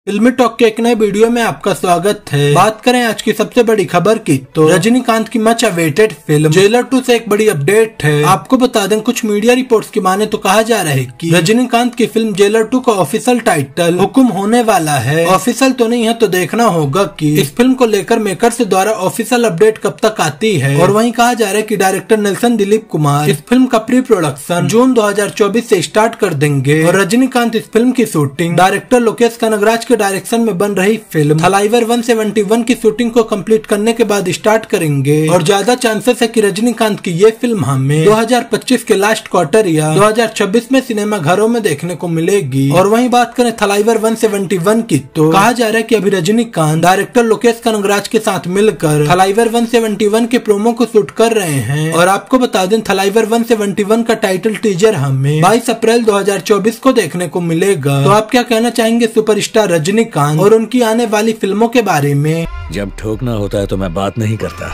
फिल्मी टॉक के एक नए वीडियो में आपका स्वागत है। बात करें आज की सबसे बड़ी खबर की तो रजनीकांत की मच अवेटेड फिल्म जेलर 2 से एक बड़ी अपडेट है। आपको बता दें, कुछ मीडिया रिपोर्ट्स की माने तो कहा जा रहा है कि रजनीकांत की फिल्म जेलर 2 का ऑफिशियल टाइटल हुक्म होने वाला है। ऑफिशियल तो नहीं है, तो देखना होगा कि इस फिल्म को लेकर मेकर्स द्वारा ऑफिशियल अपडेट कब तक आती है। और वहीं कहा जा रहा है कि डायरेक्टर नेल्सन दिलीप कुमार इस फिल्म का प्री प्रोडक्शन जून 2024 से स्टार्ट कर देंगे और रजनीकांत इस फिल्म की शूटिंग डायरेक्टर लोकेश कनगराज के डायरेक्शन में बन रही फिल्म थलाइवर 171 की शूटिंग को कंप्लीट करने के बाद स्टार्ट करेंगे। और ज्यादा चांसेस है कि रजनीकांत की ये फिल्म हमें 2025 के लास्ट क्वार्टर या 2026 में सिनेमा घरों में देखने को मिलेगी। और वहीं बात करें थलाइवर 171 की तो कहा जा रहा है कि अभी रजनीकांत डायरेक्टर लोकेश कनगराज के साथ मिलकर थलाइवर 171 के प्रोमो को शूट कर रहे हैं। और आपको बता दें, थलाइवर 171 का टाइटल टीजर हमें 22 अप्रैल 2024 को देखने को मिलेगा। तो आप क्या कहना चाहेंगे सुपरस्टार रजनीकांत और उनकी आने वाली फिल्मों के बारे में? जब ठोकना होता है तो मैं बात नहीं करता,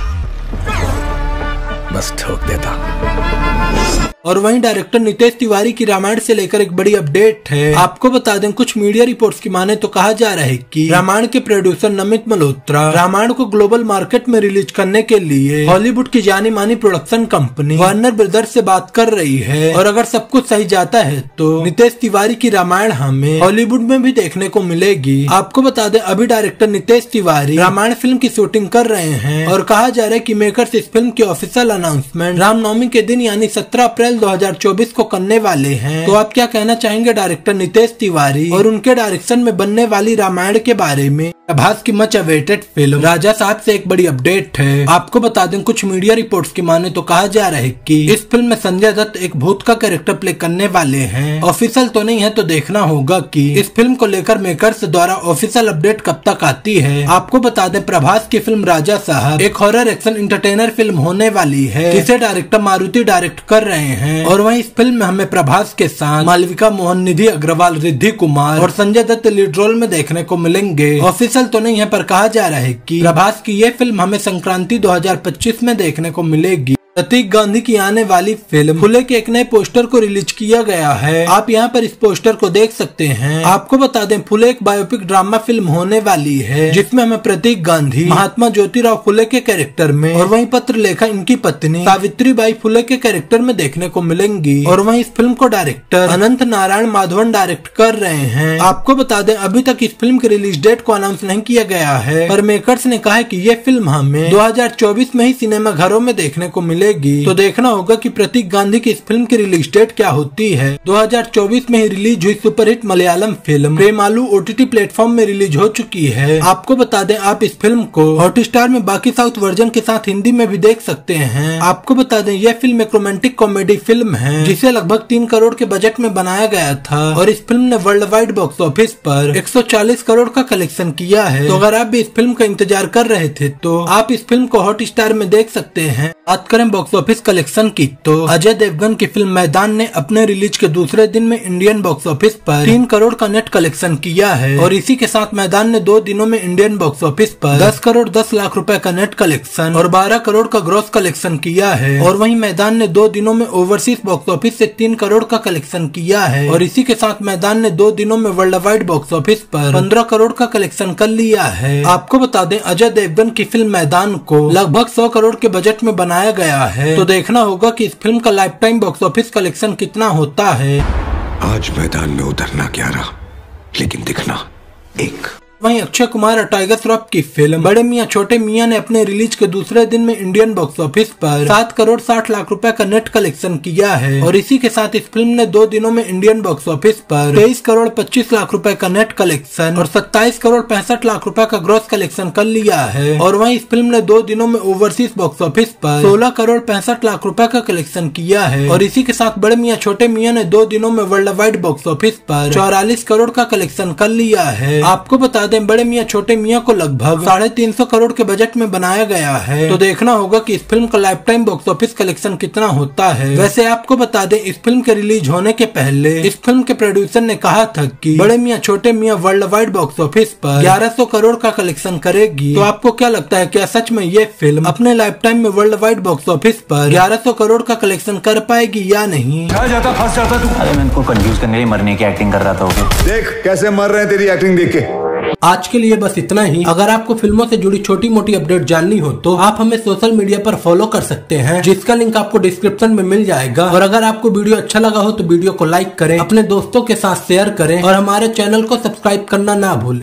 बस ठोक देता। और वहीं डायरेक्टर नितेश तिवारी की रामायण से लेकर एक बड़ी अपडेट है। आपको बता दें, कुछ मीडिया रिपोर्ट्स की माने तो कहा जा रहा है कि रामायण के प्रोड्यूसर नमित मल्होत्रा रामायण को ग्लोबल मार्केट में रिलीज करने के लिए हॉलीवुड की जानी मानी प्रोडक्शन कंपनी वार्नर ब्रदर्स से बात कर रही है। और अगर सब कुछ सही जाता है तो नितेश तिवारी की रामायण हमें हॉलीवुड में भी देखने को मिलेगी। आपको बता दें, अभी डायरेक्टर नितेश तिवारी रामायण फिल्म की शूटिंग कर रहे हैं और कहा जा रहा है कि मेकर्स इस फिल्म की ऑफिशियल अनाउंसमेंट रामनवमी के दिन यानी 17 अप्रैल 2024 को करने वाले हैं। तो आप क्या कहना चाहेंगे डायरेक्टर नितेश तिवारी और उनके डायरेक्शन में बनने वाली रामायण के बारे में? प्रभास की मच अवेटेड फिल्म राजा साहब से एक बड़ी अपडेट है। आपको बता दें, कुछ मीडिया रिपोर्ट्स की माने तो कहा जा रहा है कि इस फिल्म में संजय दत्त एक भूत का कैरेक्टर प्ले करने वाले हैं। ऑफिशियल तो नहीं है, तो देखना होगा कि इस फिल्म को लेकर मेकर्स द्वारा ऑफिशियल अपडेट कब तक आती है। आपको बता दें, प्रभास की फिल्म राजा साहब एक हॉरर एक्शन इंटरटेनर फिल्म होने वाली है, जिसे डायरेक्टर मारुति डायरेक्ट कर रहे हैं। और वहीं इस फिल्म में हमें प्रभास के साथ मालविका मोहन, निधि अग्रवाल, रिद्धि कुमार और संजय दत्त लीड रोल में देखने को मिलेंगे। ऑफिशियल तो नहीं है, पर कहा जा रहा है कि प्रभास की ये फिल्म हमें संक्रांति 2025 में देखने को मिलेगी। प्रतीक गांधी की आने वाली फिल्म फुले के एक नए पोस्टर को रिलीज किया गया है। आप यहाँ पर इस पोस्टर को देख सकते हैं। आपको बता दें, फुले एक बायोपिक ड्रामा फिल्म होने वाली है, जिसमें हमें प्रतीक गांधी महात्मा ज्योतिराव फुले के कैरेक्टर में और वहीं पत्र लेखा इनकी पत्नी सावित्रीबाई फुले के कैरेक्टर में देखने को मिलेंगी। और वहीं इस फिल्म को डायरेक्टर अनंत नारायण माधवन डायरेक्ट कर रहे हैं। आपको बता दें, अभी तक इस फिल्म की रिलीज डेट को अनाउंस नहीं किया गया है, पर मेकर्स ने कहा है कि ये फिल्म हमें 2024 में ही सिनेमा घरों में देखने को मिलेगी। तो देखना होगा कि प्रतीक गांधी की इस फिल्म की रिलीज डेट क्या होती है। 2024 में ही रिलीज हुई superhit Malayalam film Premalu OTT platform में रिलीज हो चुकी है। आपको बता दें, आप इस फिल्म को हॉटस्टार में बाकी साउथ वर्जन के साथ हिंदी में भी देख सकते हैं। आपको बता दें, यह फिल्म एक रोमांटिक कॉमेडी फिल्म है, जिसे लगभग 3 करोड़ के बजट में बनाया गया था। और इस फिल्म ने वर्ल्ड वाइड बॉक्स ऑफिस पर 140 करोड़ का कलेक्शन किया है। तो अगर आप भी इस फिल्म का इंतजार कर रहे थे तो आप इस फिल्म को हॉटस्टार में देख सकते हैं। बात करें बॉक्स ऑफिस कलेक्शन की तो अजय देवगन की फिल्म मैदान ने अपने रिलीज के दूसरे दिन में इंडियन बॉक्स ऑफिस पर 3 करोड़ का नेट कलेक्शन किया है। और इसी के साथ मैदान ने 2 दिनों में इंडियन बॉक्स ऑफिस पर 10 करोड़ 10 लाख रुपए का नेट कलेक्शन और 12 करोड़ का ग्रॉस कलेक्शन किया है। और वहीं मैदान ने 2 दिनों में ओवरसीज बॉक्स ऑफिस से 3 करोड़ का कलेक्शन किया है। और इसी के साथ मैदान ने 2 दिनों में वर्ल्ड वाइड बॉक्स ऑफिस पर 15 करोड़ का कलेक्शन कर लिया है। आपको बता दें, अजय देवगन की फिल्म मैदान को लगभग 100 करोड़ के बजट में बनाया गया है। तो देखना होगा कि इस फिल्म का lifetime box office collection कितना होता है। आज मैदान में उतरना 11, लेकिन दिखना 1। वहीं अक्षय कुमार और टाइगर श्रॉफ की फिल्म बड़े मियां छोटे मियां ने अपने रिलीज के दूसरे दिन में इंडियन बॉक्स ऑफिस पर 7 करोड़ 60 लाख रुपए का नेट कलेक्शन किया है। और इसी के साथ इस फिल्म ने 2 दिनों में इंडियन बॉक्स ऑफिस पर 23 करोड़ 25 लाख रुपए का नेट कलेक्शन और 27 करोड़ 65 लाख रुपए का ग्रॉस कलेक्शन कर लिया है। और वहीं इस फिल्म ने 2 दिनों में ओवरसीज बॉक्स ऑफिस पर 16 करोड़ 65 लाख रुपए का कलेक्शन किया है। और इसी के साथ बड़े मियां छोटे मियां ने 2 दिनों में वर्ल्ड वाइड बॉक्स ऑफिस पर 44 करोड़ का कलेक्शन कर लिया है। आपको बता दें, बड़े मियां छोटे मियां को लगभग 350 करोड़ के बजट में बनाया गया है। तो देखना होगा कि इस फिल्म का lifetime box office collection कितना होता है। वैसे आपको बता दें, इस फिल्म के रिलीज होने के पहले इस फिल्म के प्रोड्यूसर ने कहा था कि Bade Miyan Chhote Miyan worldwide box office पर 1100 करोड़ का कलेक्शन करेगी। तो आपको क्या लगता है, क्या सच में ये फिल्म अपने लाइफ टाइम में वर्ल्ड वाइड बॉक्स ऑफिस पर 1100 करोड़ का कलेक्शन कर पाएगी या नहीं? फंस जाता तू। अरे मैं इनको कंफ्यूज करने के लिए मरने की एक्टिंग कर रहा था। देख कैसे मर रहे हैं तेरी एक्टिंग देख के। आज के लिए बस इतना ही। अगर आपको फिल्मों से जुड़ी छोटी मोटी अपडेट जाननी हो तो आप हमें सोशल मीडिया पर फॉलो कर सकते हैं, जिसका लिंक आपको डिस्क्रिप्शन में मिल जाएगा। और अगर आपको वीडियो अच्छा लगा हो तो वीडियो को लाइक करें, अपने दोस्तों के साथ शेयर करें और हमारे चैनल को सब्सक्राइब करना ना भूलें।